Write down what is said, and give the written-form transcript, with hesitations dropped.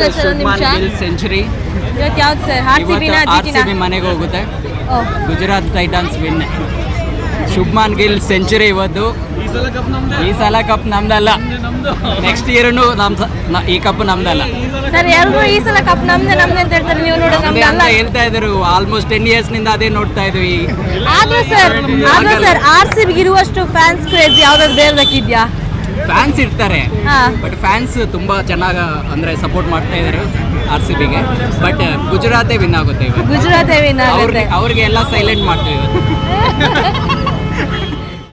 sir ಒಂದು ನಿಮಿಷ century ಇವತ್ತು ಯಾವ್ದು ಸರ್ ಆರ್ಸಿಬಿನ ಜಿಟಿನ ಮನೆಗೆ ಹೋಗುತ್ತೆ Gujarat Titans win Shubman Gill century ಇವತ್ತು ಈ ಸಲ ಕಪ್ ನಮ್ದಲ್ಲ ನೆಕ್ಸ್ಟ್ ಇಯರ್ನು ಈ ಕಪ್ ನಮ್ದಲ್ಲ ಸರ್ ಎಲ್ಲರೂ ಈ ಸಲ ಕಪ್ ನಮ್ದೆ ಅಂತ ಹೇಳ್ತಾರೆ ನೀವು ನೋಡೋದು ಅಂತ ಹೇಳ್ತಾ ಇದ್ರು ಆಲ್ಮೋಸ್ಟ್ 10 years ನಿಂದ ಅದೇ ನೋಡ್ತಾ ಇದ್ವಿ ಆದ್ರೂ ಸರ್ ಆರ್ಸಿಬಿಗೆ ಇರುವಷ್ಟು ಫ್ಯಾನ್ಸ್ ಕ್ರೇಜ್ ಯಾವ್ದಾದ್ರು ಬೇರೆದಕ್ಕಿದ್ಯಾ ಫ್ಯಾನ್ಸ್ ಇರ್ತಾರೆ ಬಟ್ ಫ್ಯಾನ್ಸ್ ತುಂಬಾ ಚೆನ್ನಾಗಿ ಅಂದ್ರೆ ಸಪೋರ್ಟ್ ಮಾಡ್ತಾ ಇದ್ದಾರೆ ಆರ್ಸಿಬಿಗೆ ಬಟ್ ಗುಜರಾತೇ ವಿನ್ ಆಗುತ್ತೆ ಗುಜರಾತೇ ವಿನ್ ಆಗುತ್ತೆ ಅವ್ರಿಗೆ ಎಲ್ಲ ಸೈಲೆಂಟ್ ಮಾಡ್ತೀವಿ